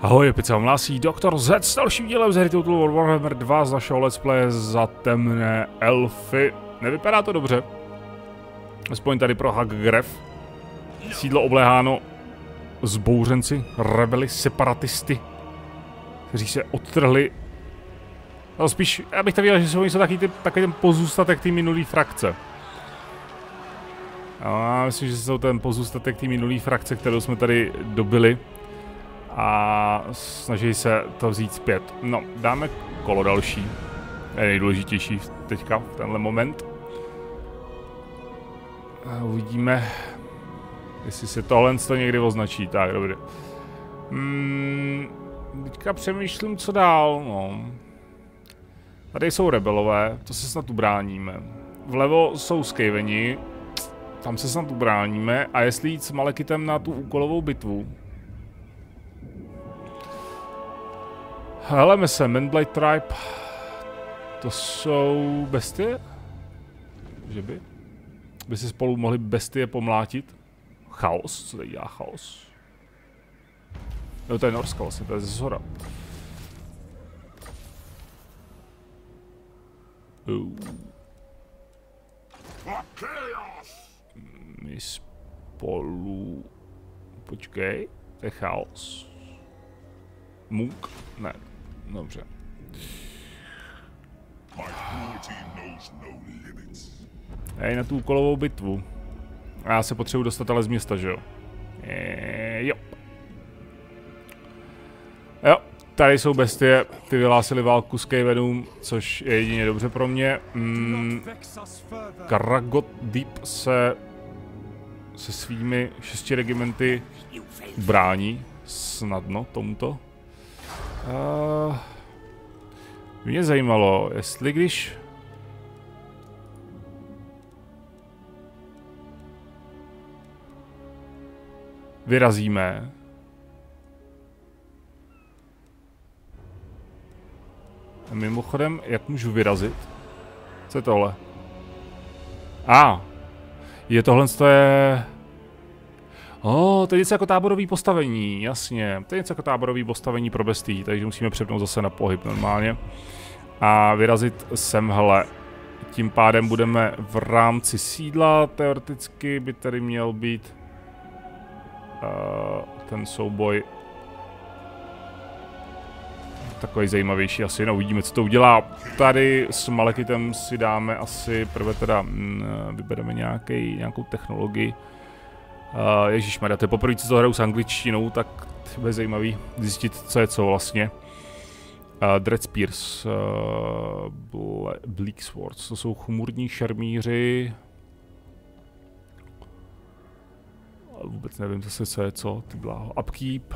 Ahoj, Pica hlásí Doktor Z s dalším dílem z hry Total War Warhammer 2 z našeho let's play za temné elfy. Nevypadá to dobře. Aspoň tady pro Haggref. Sídlo obléháno zbouřenci, rebeli, separatisty, kteří se odtrhli. No spíš, já bych tak viděl, že jsou takový ten pozůstatek té minulý frakce. Já myslím, že jsou ten pozůstatek té minulý frakce, kterou jsme tady dobili. A snaží se to vzít zpět. No, dáme kolo další. Je nejdůležitější teďka, v tenhle moment. A uvidíme, jestli se tohle někdy označí. Tak, dobře. Teďka přemýšlím, co dál, no. Tady jsou rebelové, to se snad ubráníme. Vlevo jsou skejveni, tam se snad ubráníme. A jestli jít s Malekitem na tu úkolovou bitvu. Heleme se, Manblade Tribe. To jsou bestie? Že by? By si spolu mohli bestie pomlátit? Chaos? Co tady dělá chaos? Jo, to je Norska vlastně, to je ze zhora. My spolu... Počkej, to je chaos. Muk? Ne, dobře. Hej, na tu úkolovou bitvu. Já se potřebuji dostat ale z města, že jo? Jo. Jo, tady jsou bestie, ty vyhlásili válku s Skavenům, což je jedině dobře pro mě. Karagot Deep se svými 6 regimenty brání snadno tomuto. Mě zajímalo, jestli když vyrazíme a mimochodem, jak můžu vyrazit? Co je tohle? Je tohle, to je... To je něco jako táborový postavení, jasně. To je něco jako táborový postavení pro bestii, takže musíme přepnout zase na pohyb normálně. A vyrazit semhle. Tím pádem budeme v rámci sídla, teoreticky by tady měl být ten souboj takový zajímavější asi, no uvidíme, co to udělá. Tady s Malekitem si dáme asi prvé teda, vybereme nějakou technologii. Ježišmarja, to je poprvé, co to hraju s angličtinou, tak to bude zajímavý zjistit, co je co vlastně. Dread Spears, Bleak Swords, to jsou chmurní šermíři. Vůbec nevím zase, co je co, ty bláho. Upkeep.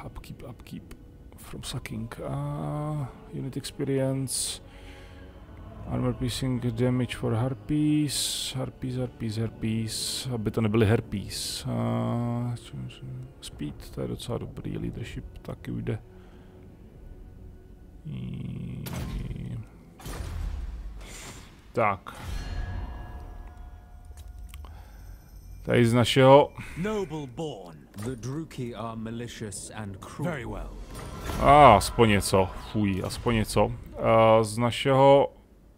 From Sucking. Unit Experience. Armor piercing damage for harpies. Harpies. Aby to nebyly herpes. Speed, to je docela dobrý. Leadership taky ujde. Tak. Tady z našeho... aspoň něco. Fuj, aspoň něco. Z našeho...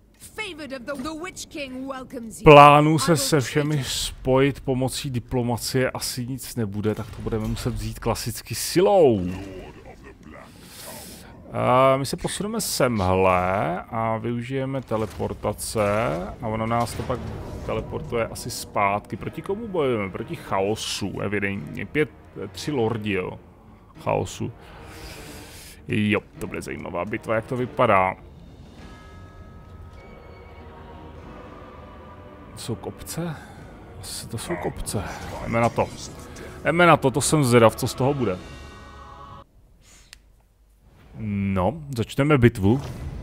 plánu se všemi spojit pomocí diplomacie asi nic nebude, tak to budeme muset vzít klasicky silou. My se posuneme semhle a využijeme teleportace a ono nás to pak teleportuje asi zpátky. Proti komu bojujeme? Proti chaosu, evidentně. 3 lordi, jo. Chaosu. Jo, to bude zajímavá bitva, jak to vypadá. Jsou kopce? To jsou kopce. Jdeme na to, to jsem zvědav, co z toho bude. No, začneme bitvu.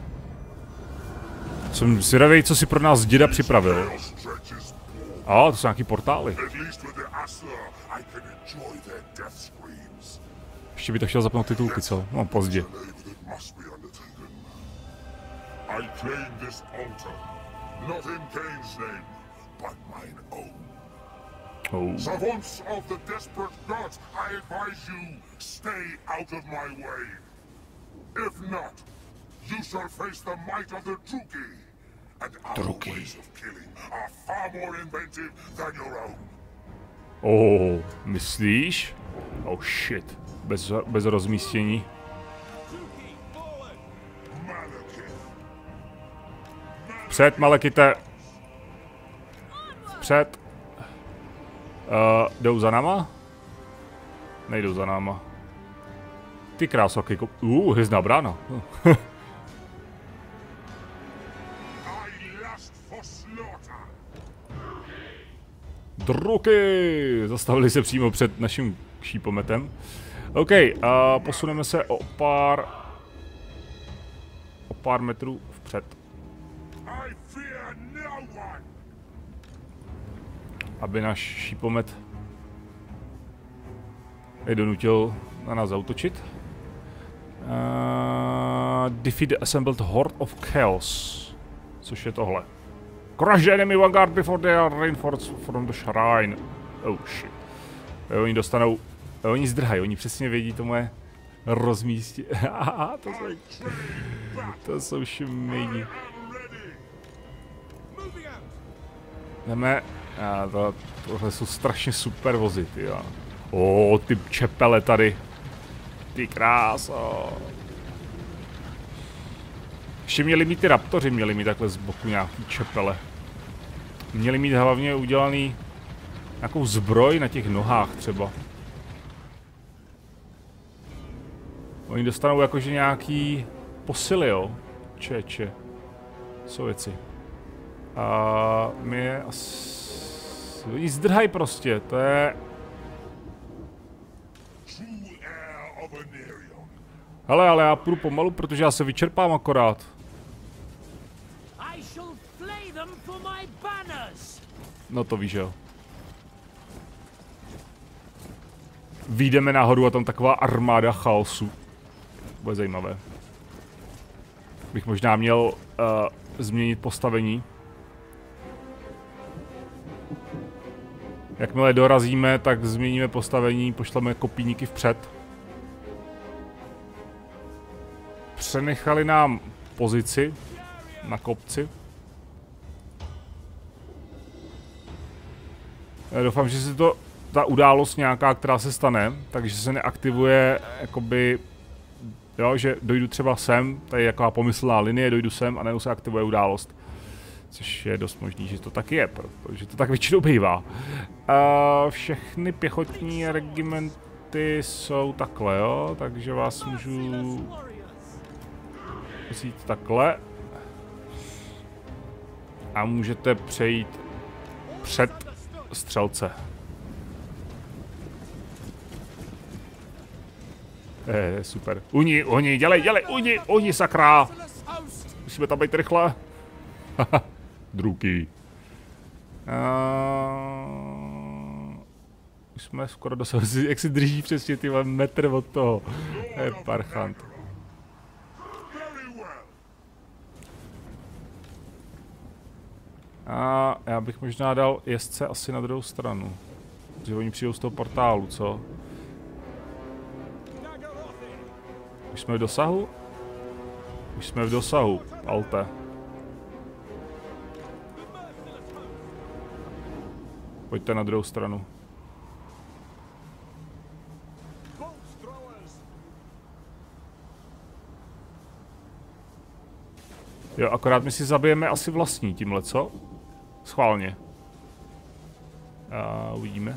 Jsem zvědavý, co si pro nás děda připravil. To jsou nějaký portály. Ještě by to chtěl zapnout titulky, co? No, pozdě. Oh. Savants of the desperate gods, I advise you, stay out of my way. If not, you shall face the might of the Druki. And our ways of killing are far more inventive than your own. Oh, myslíš? Oh shit. Bez rozmístění. Před, Malekite. Před. Jdou za náma? Nejdou za náma. Ty krásoky. Hvězdná brána. Druky! Zastavili se přímo před naším šípometem. OK, posuneme se o pár metrů vpřed. Aby náš šípomet je donutil na nás zautočit. Defeat the assembled horde of chaos. Což je tohle. Crush the enemy vanguard before they are reinforced from the shrine. Oh shit. Oni dostanou... Oni zdrhají, oni přesně vědí to moje rozmístí. To jsou šmejdi. Jdeme. Tohle jsou strašně super vozy, ty jo. Ty čepele tady. Ty kráso. Ještě měli mít ty raptoři, měli mít takhle z boku nějaký čepele. Měli mít hlavně udělaný nějakou zbroj na těch nohách třeba. Oni dostanou jakože nějaký posily, jo. Čeče. Co věci. A my je asi... Oni zdrhají prostě, to je... Hele, ale já půjdu pomalu, protože já se vyčerpám akorát. No to víš, jo. Vyjdeme nahoru a tam taková armáda chaosu. Bude zajímavé. Bych možná měl změnit postavení. Jakmile dorazíme, tak změníme postavení, pošleme kopíníky vpřed. Přenechali nám pozici na kopci. Já doufám, že se to, ta událost nějaká, která se stane, takže se neaktivuje, jakoby, jo, že dojdu třeba sem, tady je jaká pomyslná linie, dojdu sem a najednou se aktivuje událost. Což je dost možný, že to tak je, protože to tak většinou bývá. Všechny pěchotní regimenty jsou takhle, jo, takže vás můžu vzít takhle. A můžete přejít před střelce. Super. Uni, dělej, uni, sakra! Musíme tam být rychle. Haha, druky. Už jsme skoro dosáhli, jak si drží přesně ty metr od toho. Je parchant. A já bych možná dal jezdce asi na druhou stranu. Protože oni přijdou z toho portálu, co? Už jsme v dosahu? Už jsme v dosahu, Alte. Pojďte na druhou stranu. Jo, akorát my si zabijeme asi vlastní tímhle, co? Schválně. Uvidíme.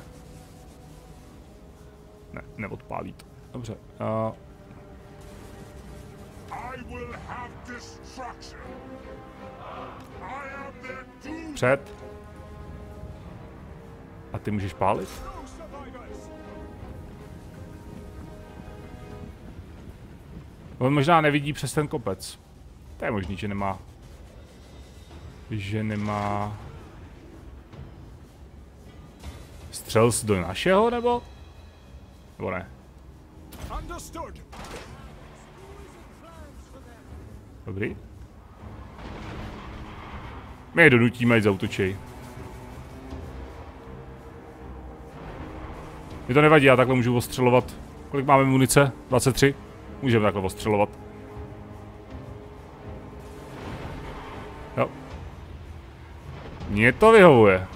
Ne, neodpálí to. Dobře. Před. A ty můžeš pálit? On možná nevidí přes ten kopec. To je možný, že nemá... Střel do našeho, nebo? Nebo ne? Dobrý. My je donutíme, ať zautočí. Mi to nevadí, já takhle můžu ostřelovat. Kolik máme munice? 23? Můžeme takhle ostřelovat. Jo. Mně to vyhovuje.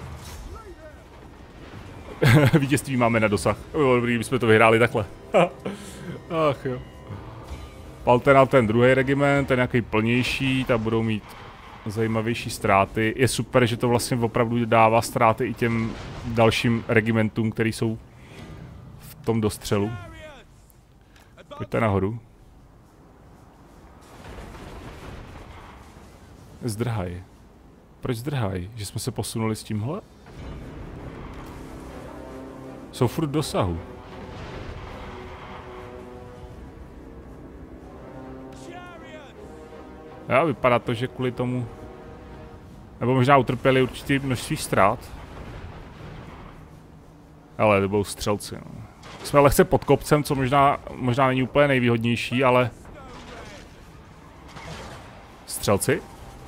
Vítězství máme na dosah. Bylo dobrý, kdybychom to vyhráli takhle. Ach jo. Palte na ten druhý regiment, ten nějaký plnější, tam budou mít zajímavější ztráty. Je super, že to vlastně opravdu dává ztráty i těm dalším regimentům, který jsou v tom dostřelu. Pojďte nahoru. Zdrhaj. Proč zdrhaj? Že jsme se posunuli s tímhle? Jsou furt v dosahu. Já, vypadá to, že kvůli tomu... Nebo možná utrpěli určitý množství ztrát. Ale to budou střelci, no. Jsme lehce pod kopcem, co možná není úplně nejvýhodnější, ale... Střelci?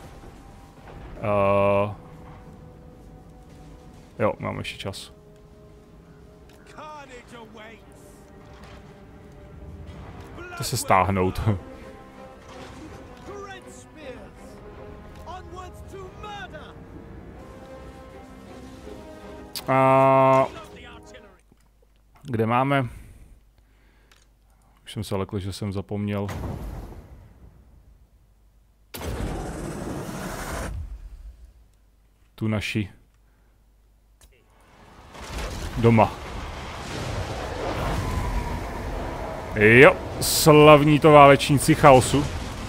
Jo, máme ještě čas. To se stáhnout. Kde máme? Už jsem se lekl, že jsem zapomněl. Tu naši. Doma. Jo, slavní to válečníci chaosu.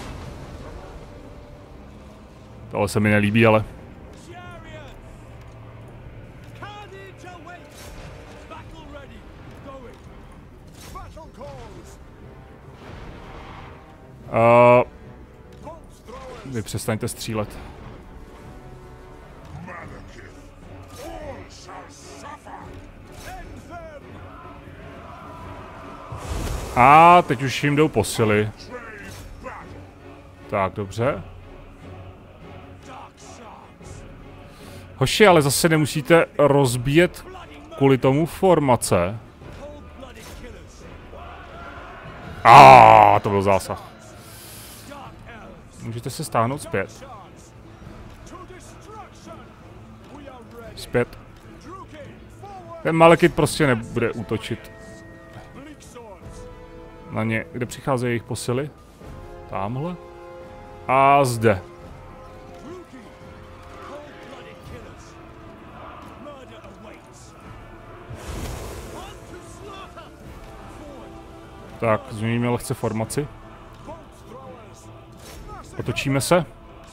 Tohle se mi nelíbí, ale... Vy přestaňte střílet. A teď už jim jdou posily. Tak, dobře. Hoši, ale zase nemusíte rozbíjet kvůli tomu formace. To byl zásah. Můžete se stáhnout zpět. Zpět. Ten Malekith prostě nebude útočit na ně. Kde přicházejí jejich posily? Támhle. A zde. Tak, změníme lehce formaci. Otočíme se.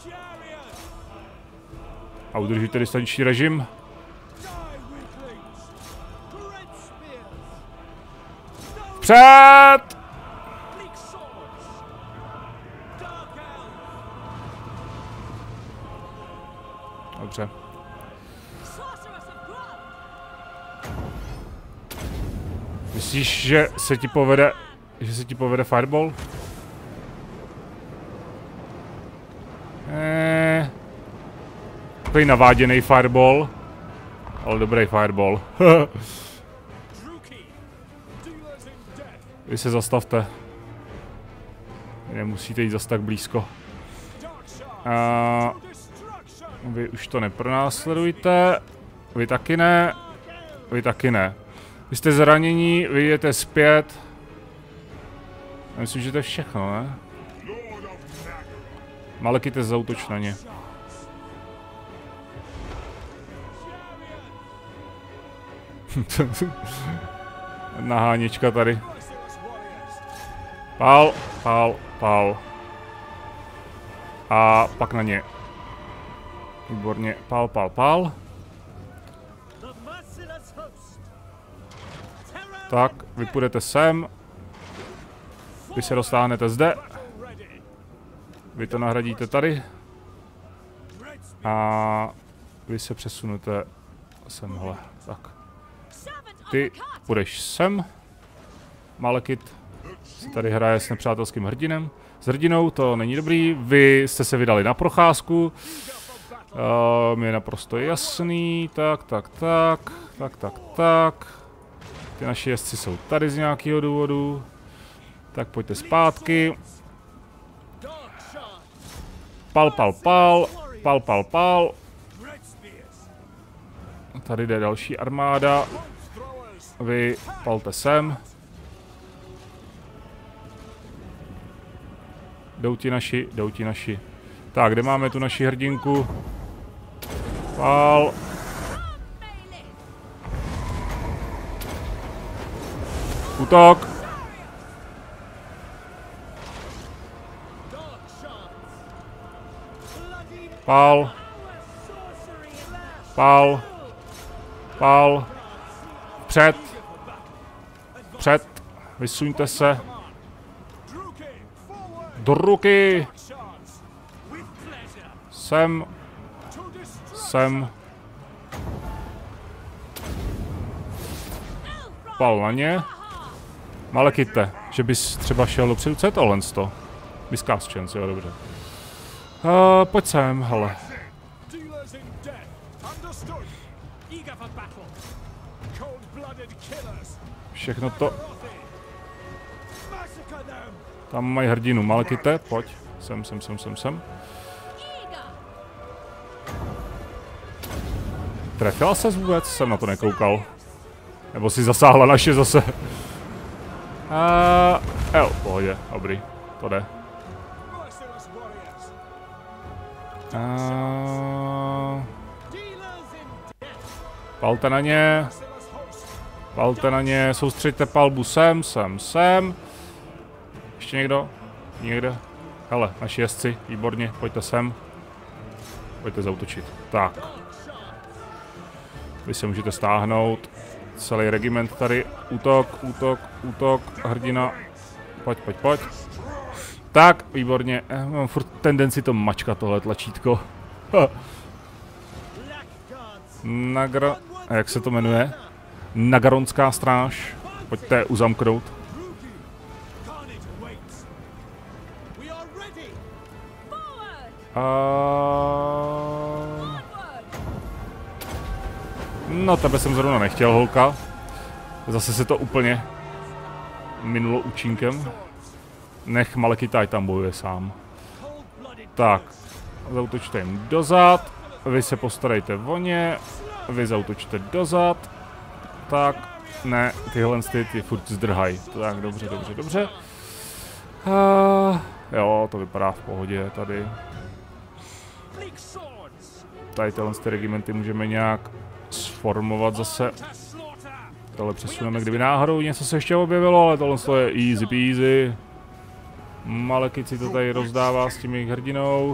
A udržíte distanční režim. Vpřed! Dobře. Myslíš, že se ti povede fireball? Takový naváděný fireball. Ale dobrý fireball. Vy se zastavte. Nemusíte jít zas tak blízko. Vy už to nepronásledujte. Vy taky ne. Vy taky ne. Vy jste zranění, vy jdete zpět. Já myslím, že to je všechno, ne? Malekith, zaútoč na ně. Nahánička tady. Pál, pál, pál. A pak na ně. Výborně. Pál, pál, pál. Tak, vy půjdete sem. Vy se dostáhnete zde. Vy to nahradíte tady. A vy se přesunete semhle. Tak. Ty půjdeš sem. Malekith se tady hraje s nepřátelským hrdinou. S hrdinou, to není dobrý. Vy jste se vydali na procházku. Mi je naprosto jasný. Tak. Ty naši jezdci jsou tady z nějakého důvodu. Tak pojďte zpátky. Pal, pal, pal. Pal, pal, pal. Tady jde další armáda. Vy palte sem. Jdou ti naši, jdou ti naši. Tak, kde máme tu naši hrdinku? Pal. Útok. Pal. Pal. Pal. Před. Před. Vysuňte se. Do ruky. Sem. Sem. Pal na ně. Malekite, že bys třeba šel dopředu. Co je tohle sto? Discuss chance, jo, dobře. Pojď sem, hele. Všechno to... Tam mají hrdinu. Malekite, pojď. Sem. Trefila ses vůbec? Jsem na to nekoukal. Nebo si zasáhla naše zase. Jo, v pohodě, dobrý, to jde. Palte na ně. Palte na ně, soustřeďte palbu sem. Ještě někdo? Někde? Hele, naši jezdci, výborně, pojďte sem. Pojďte zaútočit. Tak. Vy se můžete stáhnout. Celý regiment tady. Útok. Hrdina. Pojď. Tak, výborně. Mám furt tendenci to mačkat, tohle tlačítko. Jak se to jmenuje? Nagaronská stráž. Pojďte uzamknout. No, tebe jsem zrovna nechtěl, holka. Zase se to úplně minulo účinkem. Nech Malekita tam bojuje sám. Tak, zaútočte jim dozad. Vy se postarejte o ně. Vy zaútočte dozad. Tak, ne, tyhle ty furt zdrhají. Tak, dobře. Jo, to vypadá v pohodě tady. Tady tyhle regimenty můžeme nějak sformovat zase. Tohle přesuneme, kdyby náhodou něco se ještě objevilo, ale tohle je easy peasy. Malekit si to tady rozdává s tím jejich hrdinou.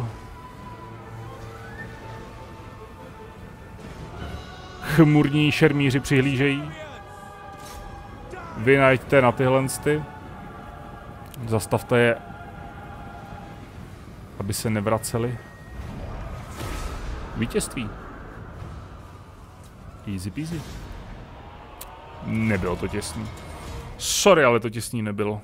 Chmurní šermíři přihlížejí. Vy najďte na tyhle sty. Zastavte je, aby se nevraceli. Vítězství. Easy peasy. Nebylo to těsný. Sorry, ale to těsný nebylo.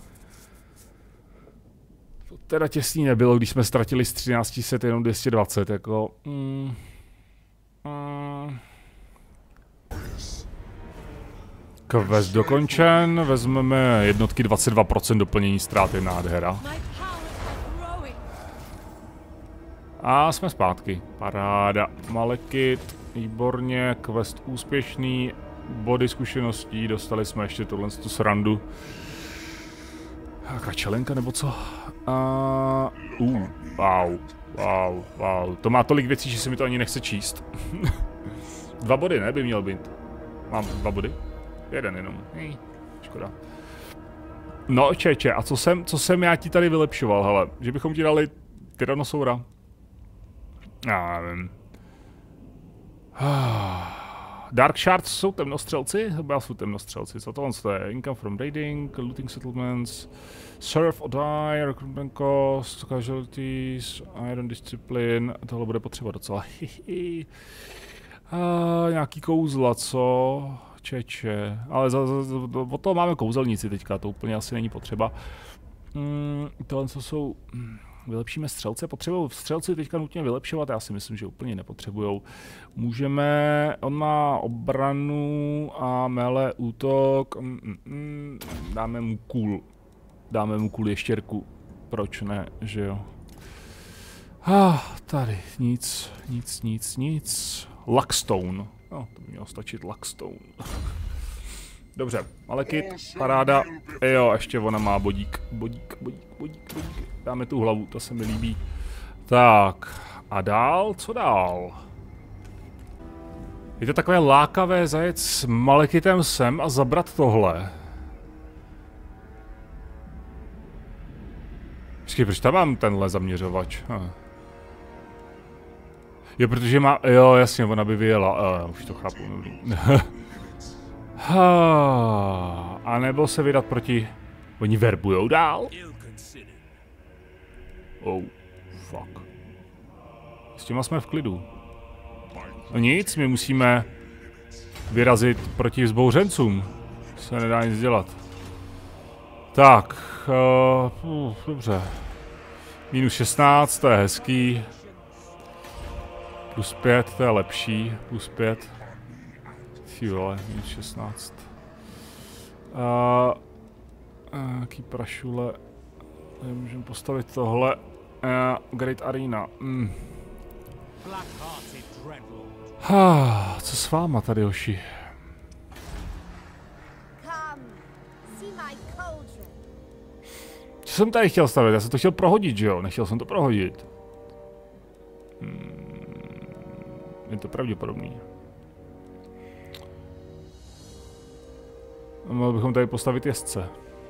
To teda těsný nebylo, když jsme ztratili z 1300 jenom 220, jako... Quest dokončen, vezmeme jednotky 22% doplnění ztráty, nádhera. A jsme zpátky. Paráda. Malekit, výborně, quest úspěšný, body zkušeností, dostali jsme ještě tu srandu. Jaká čelenka nebo co? Wow. To má tolik věcí, že se mi to ani nechce číst. 2 body, ne, by měl být. Mám 2 body? 1 jenom. Škoda. No, čeče, a co jsem já ti tady vylepšoval, hele? Že bychom ti dali Tyrannosaura? Já nevím. Dark Shards jsou temnostřelci? Chyba jsou temnostřelci. Co tohle je? Income from raiding, looting settlements, serve or die, recruitment cost, casualties, iron discipline. Tohle bude potřeba docela. Nějaký kouzla, co? Čeče. Ale od toho máme kouzelníci teďka, to úplně asi není potřeba. Tohle co jsou Vylepšíme střelce, potřebují střelci teďka nutně vylepšovat, já si myslím, že úplně nepotřebujou. Můžeme, on má obranu a melee útok, dáme mu kůl ještěrku, proč ne, že jo. Tady, nic. Luckstone, no, to by mělo stačit Luckstone. Dobře, Malekith, paráda, jo, ještě ona má bodík. Dáme tu hlavu, to se mi líbí. Tak, a dál, co dál? Je to takové lákavé zajet s Malekithem sem a zabrat tohle. Počkej, proč tam mám tenhle zaměřovač? Jo, protože má, jo, jasně, ona by vyjela, už to chápu, dobrý. A nebo se vydat proti... Oni verbujou dál? Oh, fuck. S těma jsme v klidu. No nic, my musíme vyrazit proti vzbouřencům. Se nedá nic dělat. Tak, dobře. Minus 16, to je hezký. Plus 5, to je lepší. Plus 5. Ty vole, minus 16. Jaký prašule. Můžeme postavit tohle. Great Arena. Co s váma tady, hoši? Co jsem tady chtěl stavit? Já jsem to chtěl prohodit, že jo? Nechtěl jsem to prohodit. Je to pravděpodobný. A mohli bychom tady postavit jezdce.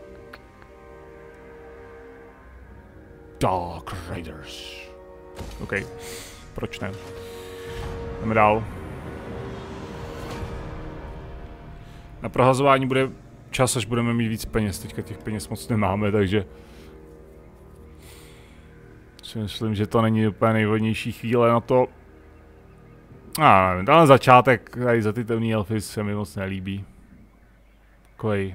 Dark Raiders. OK. Proč ne? Jdeme dál. Na prohazování bude čas, až budeme mít víc peněz. Teďka těch peněz moc nemáme, takže... Myslím, že to není úplně nejvhodnější chvíle na to. Nevím, tenhle začátek tady za ty temný elfy se mi moc nelíbí. Takovej.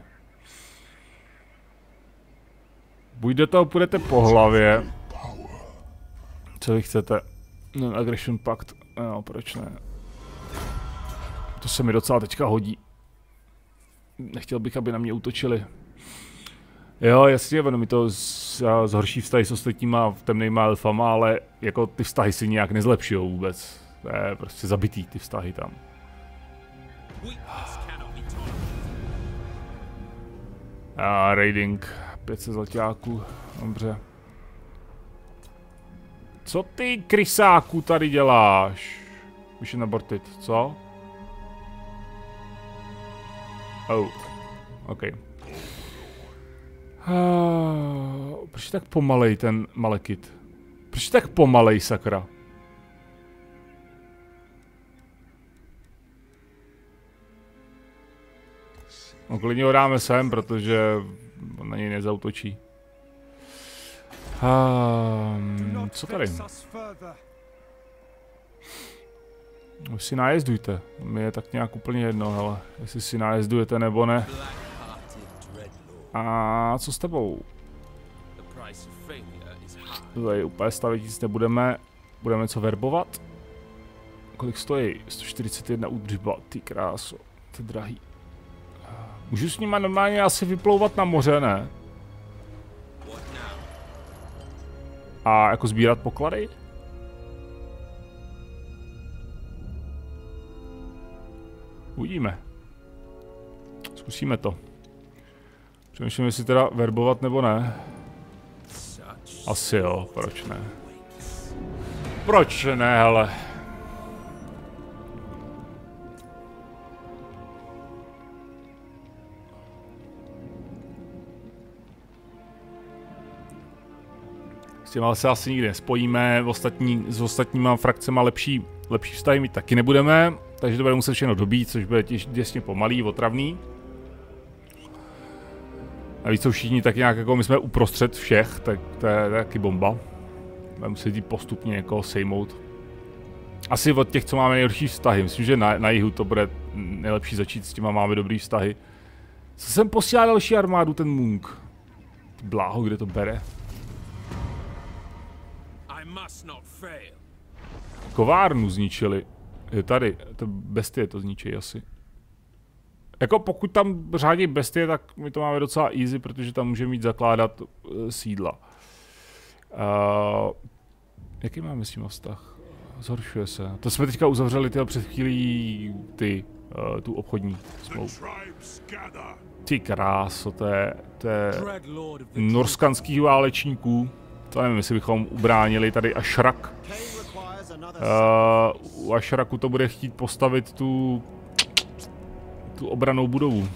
Buď do toho půjdete po hlavě. Co vy chcete? Aggression Pact. No, proč ne? To se mi docela teďka hodí. Nechtěl bych, aby na mě útočili. Jo, jasně, ono mi to zhorší vztahy s ostatníma temnýma elfama, ale jako ty vztahy si nějak nezlepšujou vůbec. To je prostě zabitý, ty vztahy tam. Raiding. 500 zlaťáků. Dobře. Co ty, krysáku, tady děláš? Můžeš nabortit, co? Oh. OK. Proč je tak pomalej ten Malekith? Proč je tak pomalej, sakra? No, klidně ho dáme sem, protože on na něj nezautočí. Co tady? Už si nájezdujte. Mi je tak nějak úplně jedno, hele. Jestli si nájezdujete nebo ne. A co s tebou? Tady úplně stavit nic nebudeme. Budeme co verbovat? Kolik stojí? 141 údržba, ty kráso. To je drahý. Můžu s nima normálně asi vyplouvat na moře, ne? A jako sbírat poklady? Uvidíme. Zkusíme to. Přemýšlím, jestli teda verbovat nebo ne. Asi jo, proč ne? Proč ne, hele? S těma se asi nikdy nespojíme, s ostatníma frakcema lepší vztahy mít taky nebudeme, takže to bude muset všechno dobít, což bude těsně pomalý, otravný. A víc jsou všichni tak nějak jako my jsme uprostřed všech, tak to je taky bomba. Budeme muset jít postupně někoho sejmout. Asi od těch, co máme nejhorší vztahy, myslím, že na jihu to bude nejlepší začít, s těma máme dobrý vztahy. Co jsem posílal další armádu, ten Munk? Bláho, kde to bere? Kovárnu zničili. Je tady, to bestie to zničí asi. Jako pokud tam řádí bestie, tak my to máme docela easy, protože tam můžeme mít zakládat sídla. Jaký máme s tím vztah? Zhoršuje se. To jsme teďka uzavřeli před chvílí tu obchodní smlouvu. Ty kráso, to je norskanských válečníků. To nevím, jestli bychom ubránili tady Ashrak. U Ashraku to bude chtít postavit tu obranou budovu.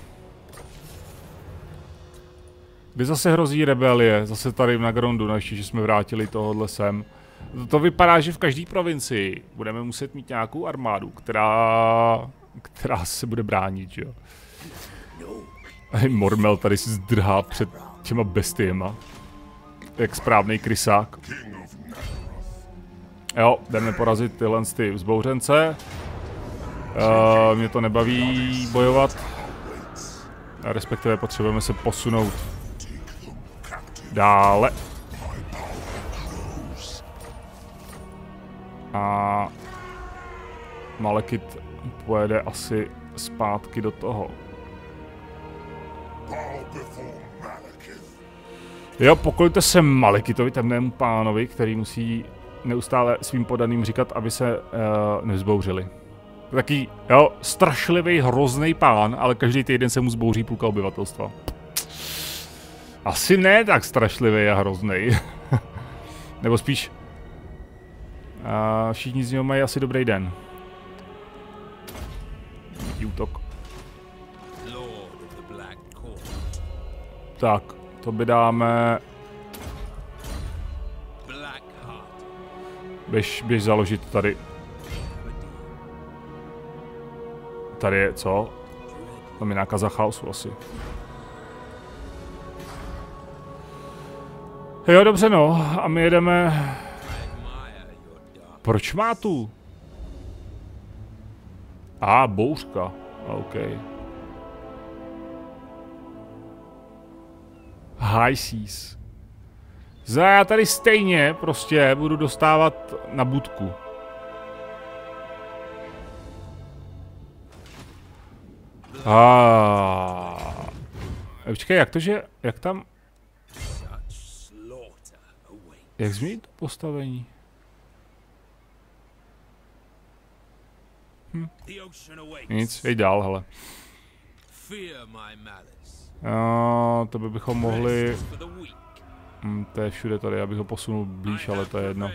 Kdy zase hrozí rebelie, zase tady na Grondu, ještě, že jsme vrátili tohohle sem. To vypadá, že v každé provincii budeme muset mít nějakou armádu, která se bude bránit, jo. A Mormel tady si zdrhá před těma bestiema. Jak správnej krysák. Jo, jdeme porazit tyhle vzbouřence. Mě to nebaví bojovat. Respektive potřebujeme se posunout dále. A Malekith pojede asi zpátky do toho. Jo, pokojte se Malekithovi, temnému pánovi, který musí neustále svým podaným říkat, aby se nevzbouřili. Taký, jo, strašlivý, hrozný pán, ale každý týden se mu zbouří půlka obyvatelstva. Asi ne tak strašlivý a hrozný. Nebo spíš... všichni z něho mají asi dobrý den. Útok. Tak, to by dáme... Běž založit tady. Tady je co? Tam je nákaza chaosu asi. Jo, dobře no, a my jedeme... Proč má tu? Bouřka. OK. High Seas. Já tady stejně prostě budu dostávat na budku. Počkej, jak to, že... Jak tam... Jak změnit to postavení? Nic, jeď dál, hele. To bychom mohli... to je všude tady, abych ho posunul blíž, ale to je jedno.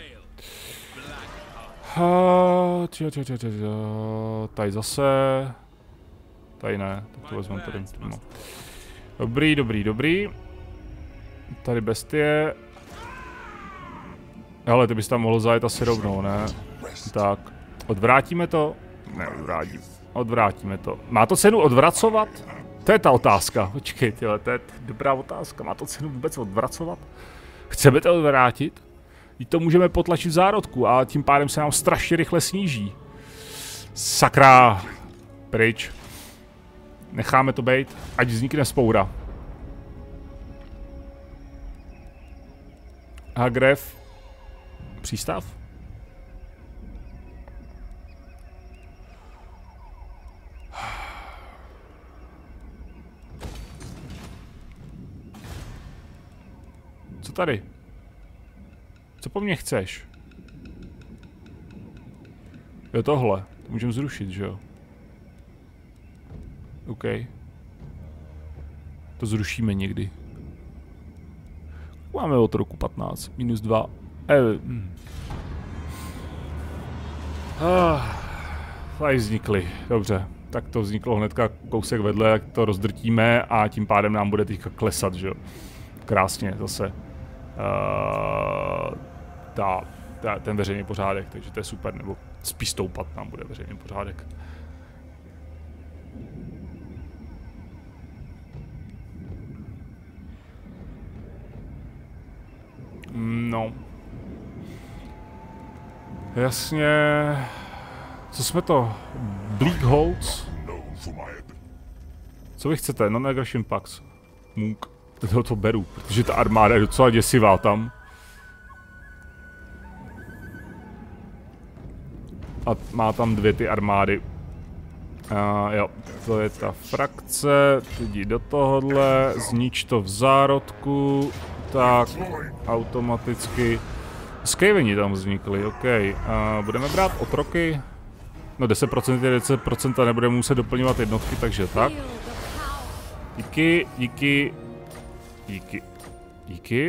Tady zase... Tady ne, tak to vezmeme tady. No. Dobrý. Tady bestie. Ale ty bys tam mohl zajet asi rovnou, ne? Tak, odvrátíme to? Ne, odvrátíme to. Má to cenu odvracovat? To je ta otázka. Počkej, tyhle, to je dobrá otázka. Má to cenu vůbec odvracovat? Chceme to odvrátit? Teď to můžeme potlačit v zárodku a tím pádem se nám strašně rychle sníží. Sakra. Pryč. Necháme to bejt, ať vznikne vzpoura. Hagref. Přístav? Co tady? Co po mně chceš? Jo, tohle. To můžeme zrušit, že jo? OK. To zrušíme někdy. Máme od roku 15. -2. Tady vznikly. Dobře. Tak to vzniklo hnedka kousek vedle, jak to rozdrtíme a tím pádem nám bude teďka klesat, že jo? Krásně zase. Ten veřejný pořádek, takže to je super, nebo spíš stoupat nám bude veřejný pořádek. No. Jasně. Co jsme to? Bleak Holds? Co vy chcete? Non-aggression pacts. Munk. To beru, protože ta armáda je docela děsivá tam. A má tam 2 ty armády. Jo, to je ta frakce, jdi do tohohle, znič to v zárodku, tak, automaticky. Skaveni tam vznikly, OK. Budeme brát otroky. No 10% je 10% a nebudeme muset doplňovat jednotky, takže tak. Díky, díky, díky, díky.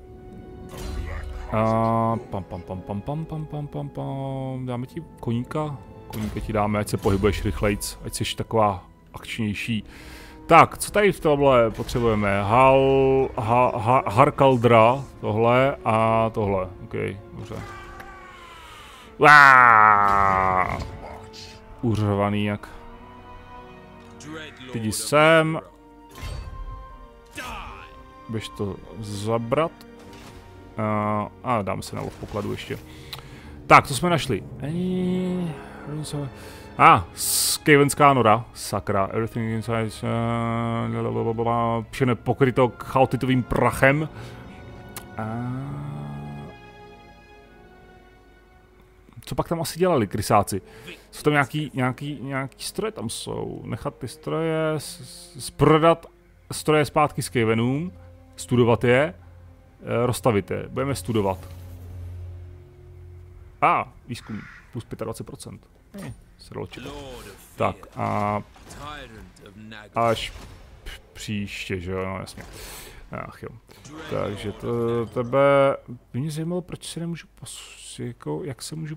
Dáme ti koníka. Koníka ti dáme, ať se pohybuješ rychlejc, ať jsi taková akčnější. Tak, co tady v tomhle potřebujeme? Harkaldra, tohle a tohle. OK, dobře. Uřovaný jak. Ty jdi sem. Běž to zabrat. A dáme se na lov pokladu ještě. Tak, co jsme našli? Skavenská nora. Sakra. Everything inside všechno pokryto chaotitovým prachem. Co pak tam asi dělali krysáci? Jsou tam nějaký stroje tam jsou. Nechat ty stroje, prodat stroje zpátky Skavenům, studovat je, rozstavit je. Budeme studovat. Výzkum plus 25%. Se dalo čekat. Tak a až příště, že jo, no jasně. Ach jo. Takže tebe mě zajímalo, proč se nemůžu jako, jak se můžu...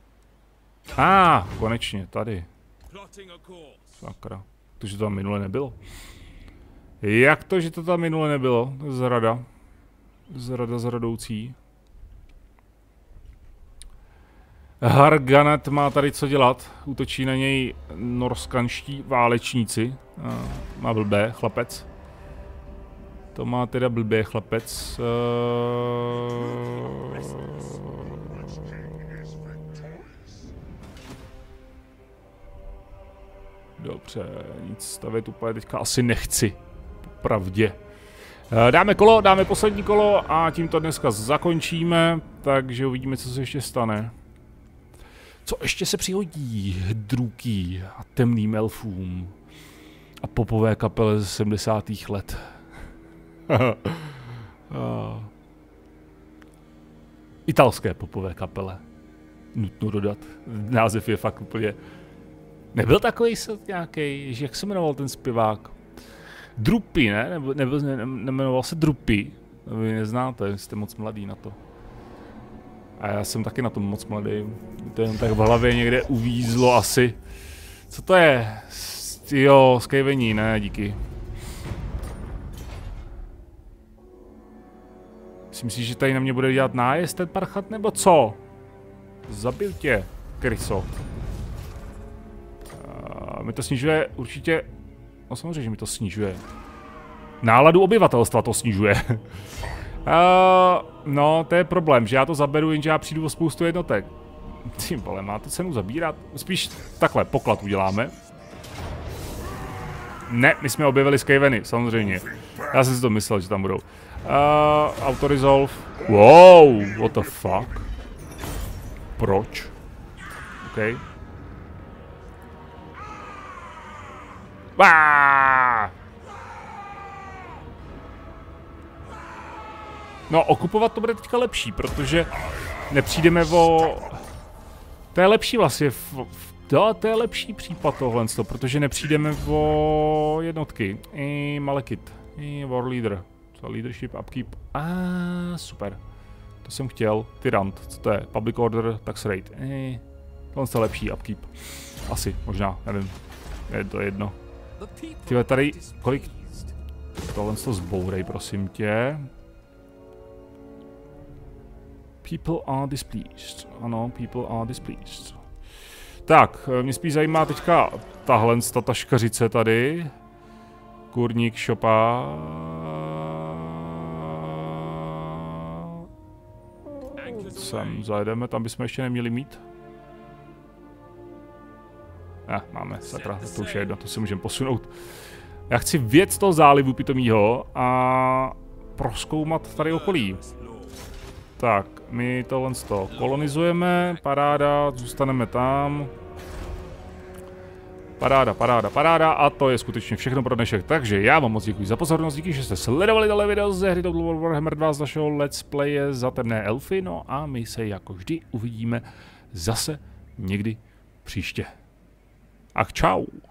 Konečně, tady. Sakra. To, že to tam minule nebylo. Jak to, že to tam minule nebylo? Zrada. Zrada zradoucí. Harganet má tady co dělat. Útočí na něj norskanští válečníci. Má blbé, chlapec. To má teda blbě chlapec. Dobře, nic stavět úplně teďka asi nechci. Popravdě. Dáme kolo, dáme poslední kolo a tím to dneska zakončíme, takže uvidíme, co se ještě stane. Co ještě se přihodí Druky a temným elfům a popové kapele ze 70. let. Italské popové kapele. Nutno dodat. Název je fakt úplně... Nebyl takový nějaký, jak se jmenoval ten zpěvák? Drupy, ne? Nemenoval se Drupy. Vy neznáte, jste moc mladý na to. A já jsem taky na tom moc mladý. To jen tak v hlavě někde uvízlo asi. Co to je? Jo, Skavení, ne, díky. Myslíš, že tady na mě bude dělat nájezd ten parchat, nebo co? Zabil tě, kryso. Mi to snižuje určitě... No samozřejmě, že mi to snižuje. Náladu obyvatelstva to snižuje. No, to je problém, že já to zaberu, jenže já přijdu o spoustu jednotek. Ty vole, má to cenu zabírat? Spíš takhle, poklad uděláme. Ne, my jsme objevili Skaveny, samozřejmě. Já jsem si to myslel, že tam budou. Autoresolve. Wow, what the fuck? Proč? OK. No, okupovat to bude teďka lepší, protože nepřijdeme o... To je lepší vlastně, to je lepší případ tohle, protože nepřijdeme o jednotky. Malekith, War Leader, Leadership, Upkeep, super. To jsem chtěl, Tyrant, co to je, Public Order, Tax Rate, tohle je lepší Upkeep. Asi, možná, nevím, je to jedno. Tyhle tady, kolik... Tohle to zbourej, prosím tě. People are displeased. Ano, people are displeased. Tak, mě spíš zajímá teďka tahle ta škařice tady. Kurník šopa. Sem zajedeme, tam bychom ještě neměli mít. Máme, sakra, to už je jedno, to si můžeme posunout. Já chci věc toho zálivu pitomýho a prozkoumat tady okolí. Tak, my tohle kolonizujeme, paráda, zůstaneme tam. Paráda a to je skutečně všechno pro dnešek. Takže já vám moc děkuji za pozornost, díky, že jste sledovali tohle video ze hry Total War Warhammer 2 z našeho Let's Playe za temné elfy, no a my se jako vždy uvidíme zase někdy příště. Ach čau.